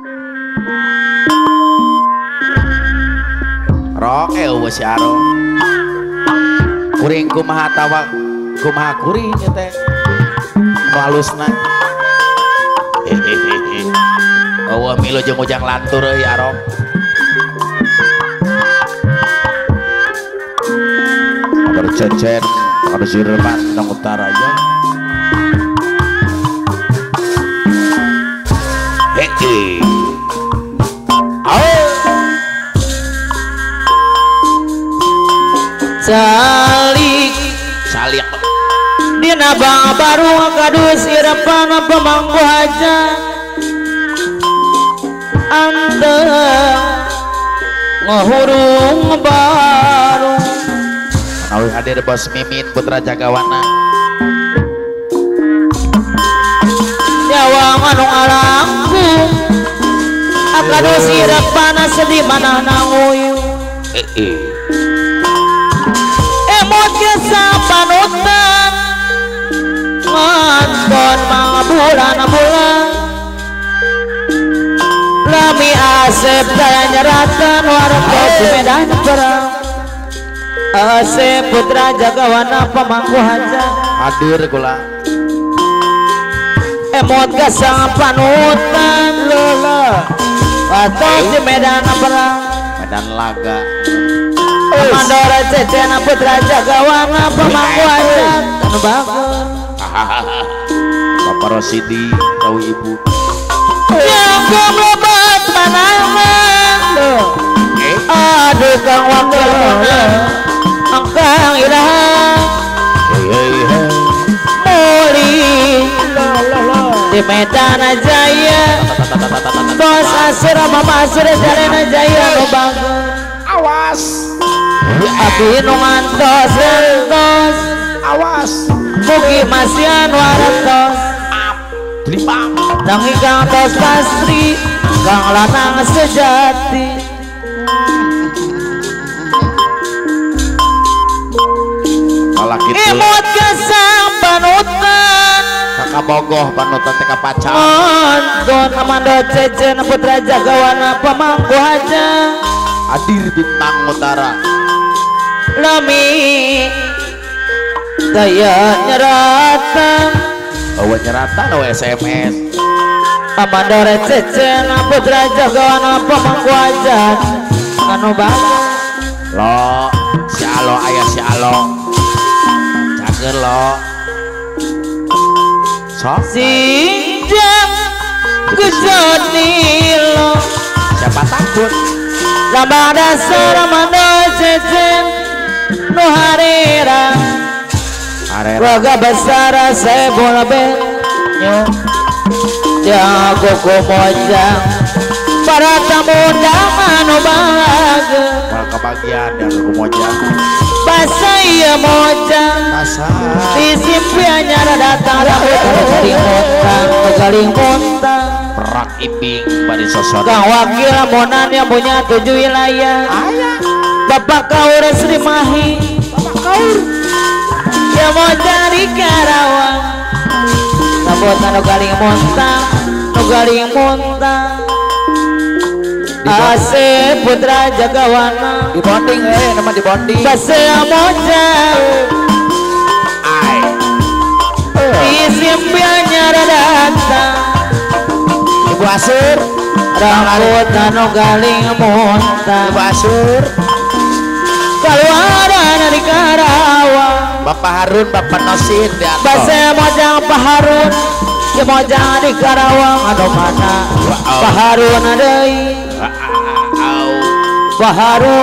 Rok wes aro. Kuring kumaha tawa kumaha kuring teh. Halusna. Eueuh milo jeung ujang lantur euy arok. Bercecen pada sirman nang utara ya. Hei. Salik dina bang baru kadus irapana pemangku aja ante ngahurung baru menawi hadir bos Mimin putra Jagawana nyawa anu alangkung akadus irapana sedih mana nanguyu emot kesa panutan ngonton mga bulan lami asep daya nyeratan warga di medan perang asep putra Jagawana pemangku haja hadir kula emot kesa panutan lula warga di medan perang medan laga Mandora cecena putra Jagawana pemangku aja anu bagus Bapak Rosidi tahu ibu yang lebat manangan aduh kang wakil angkang irahan muli di Medan Jaya bos asrama masuk jalan Jaya anu bagus awas abdi nu ngantos entos awas mugi masian warantos limbang tangi kang tos pastri kang lanang sejati malah kitu imut kesang panutan kakak bogoh panutan teka pacar nonton amanda cecen putra Jagawana pemangku aja hadir bintang utara lami daya nyeratan bawa nyeratan o SMS amanda rececen putra Jagawana pemangku aja anu bagus lo si alo ayah si alo cager lo sok sinjang kejadi lo siapa takut lama dasar amanda cecen nu harira waga besar saya bola benyo jago kumojang para tamu undangan bahagia mal kebagian dan kumojang basa iya mojang disimpiannya datang galing montang perak iping pada sosok kang wakil monan yang punya 7 wilayah Bapak Kaur Sri Mahi Bapak Kaur ya mau cari Karawang sambutan nu galing montang Asep putra Jagawana di bonding nama di bonding base mojang disimpiannya datang Ibu Asur rambut anu galing montang Ibu Asur keluaran dari Karawang Bapak Harun Bapak Nosin base mojang Pak Harun si mojang di Karawang anu mana Pak Harun adai Pak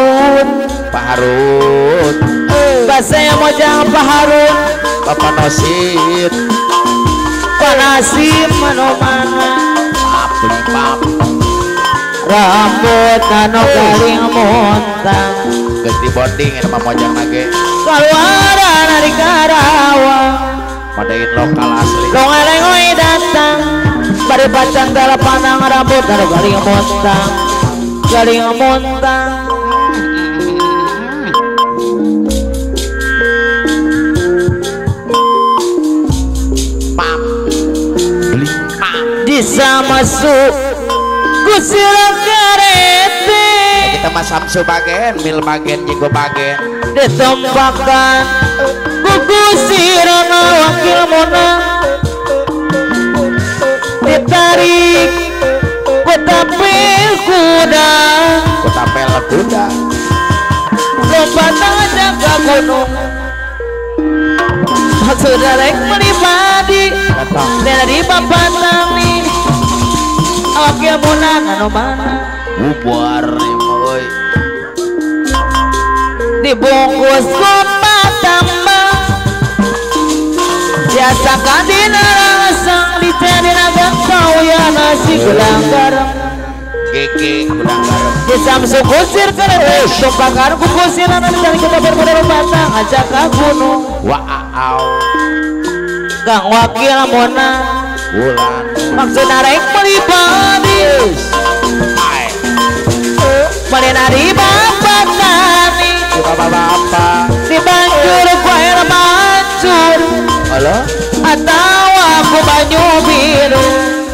Harun base mojang Pak Harun Bapak Nosin Pak Nasim anu mana pap rambut anu galing montang ganti bonding nama mojang nage keluaran dari Karawang padain lokal asli longelengoi datang bari pacan dalam panang rambut anu galing montang pap bisa masuk kusira karete kita mah samsu bagen mil bagen jigo bagen ditempakan kusira wakil monang ditarik kutapel kuda lompatan aja ke gunung sudah rek pribadi dari bapak tani awak ya monang anu mana bubar boy dibungkus kopat tambang biasa kadina rasang dicari naga kau ya nasi gulang garam gege gulang garam di samsu kusir kereta tumpakar ku kusir anak cari kita bermodal batang aja ke gunung wow kang wakil monang bulan maksud narek pribadi melinari bapak tani bapak dibanjur ku air mancur halo atau aku banyu biru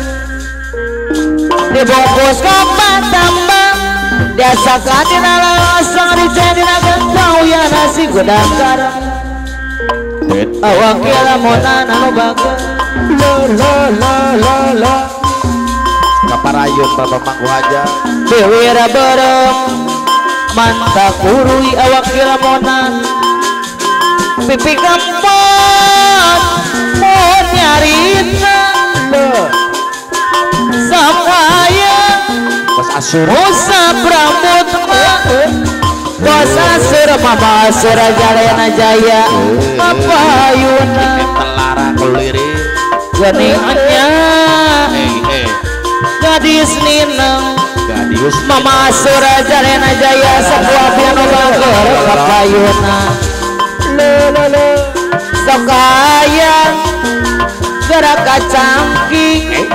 dibungkus kopat tambang diasakan di nalasang dicari naga kau ya nasi gudang garam awakil monan anu baga la kaparayun bapak mangku aja bewira berem mantap kurui awakil monan pipi kampot mau nyarita samaya bos asur usap rambut bos asur mama asur jalena jaya apa yuna telarang keliri geningannya gadis ninang gadius mama asur jalena jaya sebuah piano bager kapayuna sekayang gerak kacangking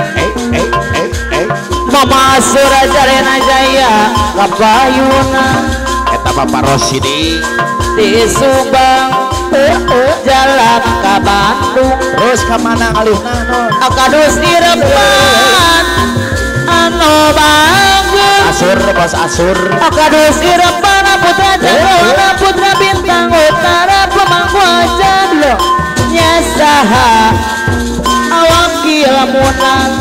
mama asur jalena jaya kapayuna eta bapak Rosidi di Subang jalan ke Bandung terus kemana ngalihna non akadus direpan anu bagus asur bos asur akadus direpan putra jagona putra bintang utara pemangku aja lo nyasaha awakil munang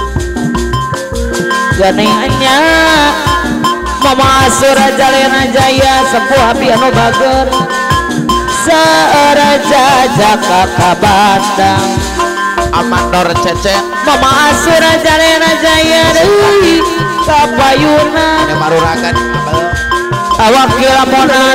geningnya mama asur jalena jaya sebuah piano bager searaja jaka kabandang amandor cecen mama asur jalena jaya deui kapayuna ini maruragan awakil monan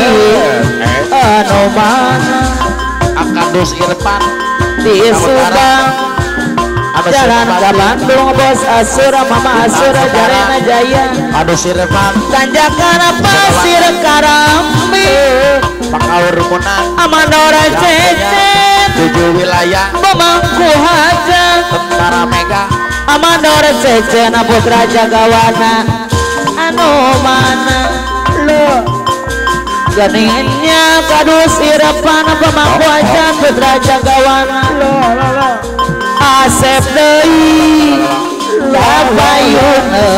anu mana akadus Irfan di Subang jalan ke Bandung bos asur mama asur jalena jaya akadus Irfan tanjakan pasir karambi pakaur munang amandora cecen 7 wilayah pemangku hajang tentara mega amandora cecen putra jagawana anu mana lo geningnya kadus Irfan pemangku hajang putra jagawana lo Asep deui labayuna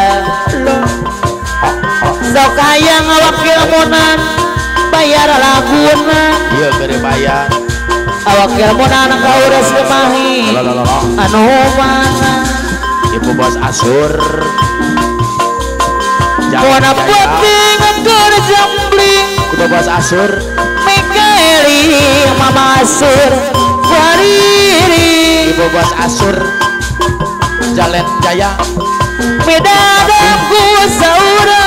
sok hayang wakil monan bayar laguna iya gede bayar awakil monan kaurus kemahi anu mana ibu bos asur Mona penting keur jambling kudu bos asur Mikaeli mama asur wariri ibu bos asur Jalen Jaya midadangku saura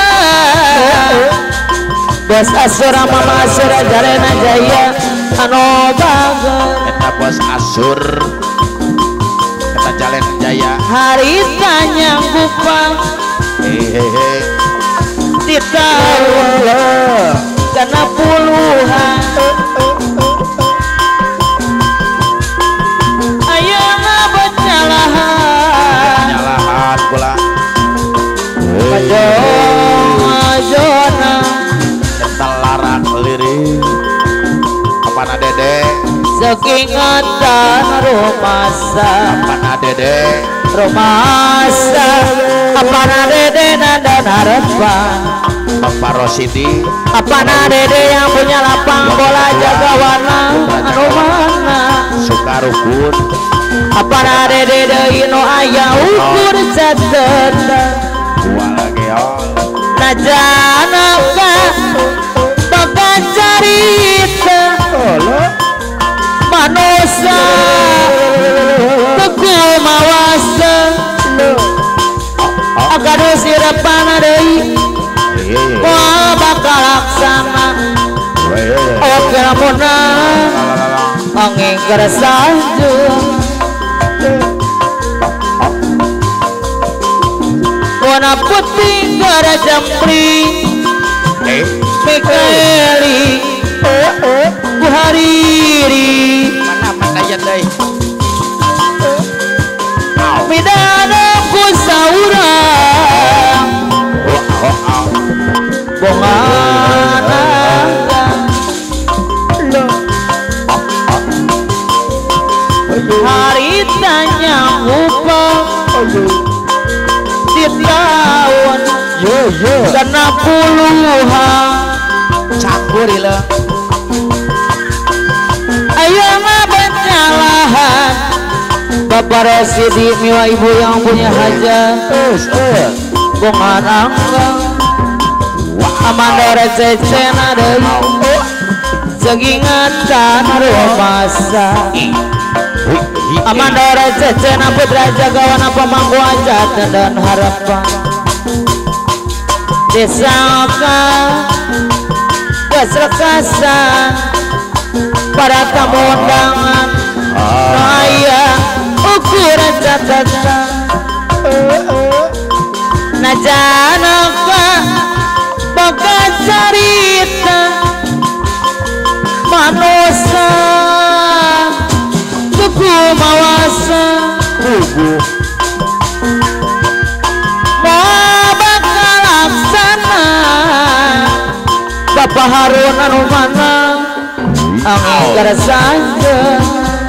bos asur mama asur jalena jaya anu bager eta bos asur eta Jalen Jaya harita nyanggupan hehehe ditaruh karena puluhan ayo ngabanyalahan nyalahan pula majona eta larak lirik apana dede sekingatan rumasa apana dede rumasa apa apa dede nada harapan Bapak Rosidi apa dede yang punya lapang bola jaga warna anu mana suka rukun apa dede ino ayah ukur catet gua lagi najana ka bakal carita manusia teku mawasa agar sirapan deui wah bakal laksana oke lamunna angin keresanjung warna putih gara jampri Mikaeli Buhariri mana ya deh midana ku saurang bongana hari tanya upah di tahun karena puluhan campur ilah ayo benyalahan Bapak Rosidi miwa ibu yang punya hajat bunga angga amanda rececena deui segingatan masa amanda rececena putra jagawana pemangku ajat dan harapan desaka keserakasan para tamu undangan raya ukuran catatan najana ka bakal carita manusia tuku mawasa mau bakal laksana Bapak Harun anu mana angin keresanjung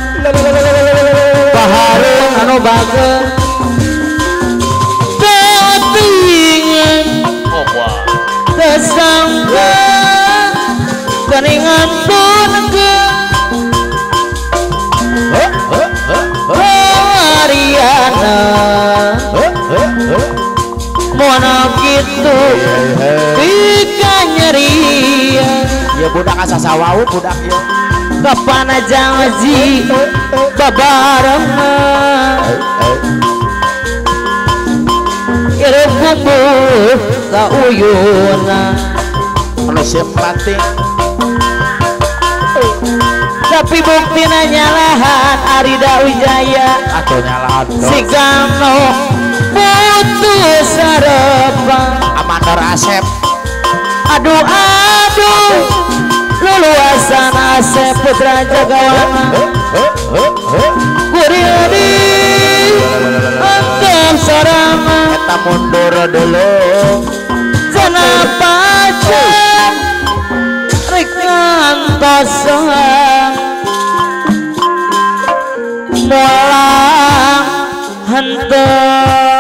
Pak Harun anu bager teotingan tersangka keningan tunke Ariana mana gitu pika nyeri ya budak asa sawau budak ya kapan aja ngaji babarana kira bumbu sauyuna kalau simpati tapi bukti nyalahan Arida Wijaya atau nyalahan si Gano putus harapan Amandor Asep aduh luluasan Asep putra jagawana kuridi antum sorangan kita mundur dulu jana pacar rikantosan mulang henteu